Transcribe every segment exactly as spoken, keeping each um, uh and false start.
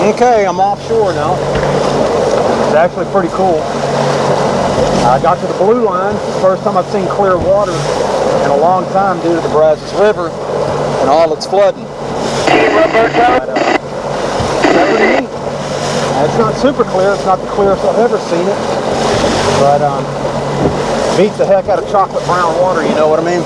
Okay, I'm offshore now. It's actually pretty cool. I got to the blue line. First time I've seen clear water in a long time due to the Brazos River and all its flooding. But, uh, it's pretty neat. Uh, it's not super clear. It's not the clearest I've ever seen it. But um, beats the heck out of chocolate brown water, you know what I mean?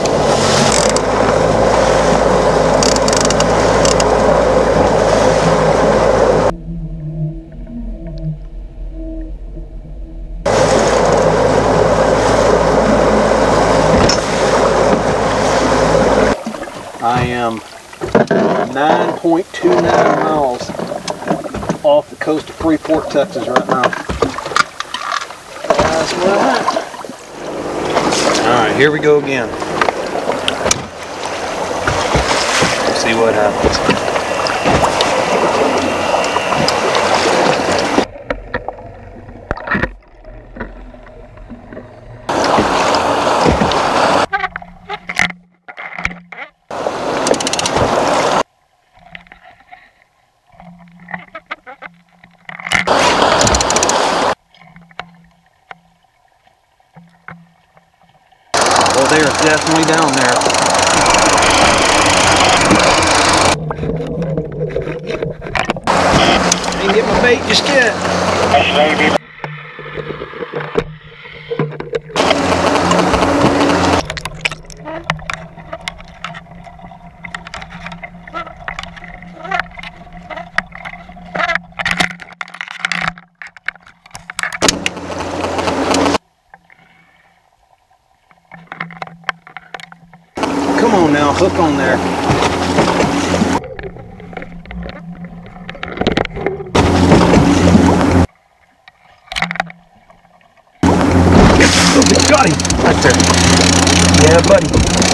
I am nine point two nine miles off the coast of Freeport, Texas right now. That's where I'm at. Alright, here we go again. Let's see what happens. Well, they are definitely down there. Didn't get my bait just yet. Come on now, hook on there. Oh, got him! Right there. Yeah, buddy.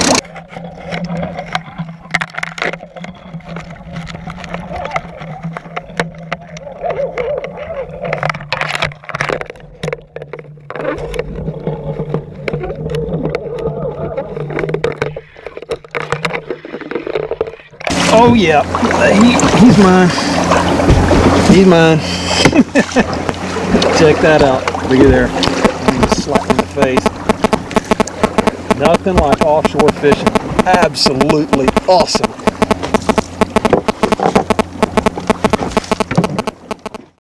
Oh yeah, he, he's mine. He's mine. Check that out. Look at there. Slap in the face. Nothing like offshore fishing. Absolutely awesome.